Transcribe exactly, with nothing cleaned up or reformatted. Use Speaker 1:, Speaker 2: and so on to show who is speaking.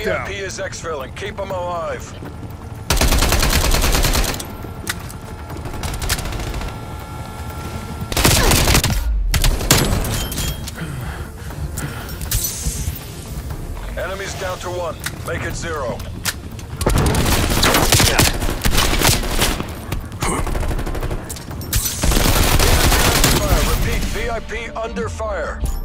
Speaker 1: down.
Speaker 2: V I P is exfilling. Keep them alive. Enemies down to one. Make it zero. Repeat, V I P under fire.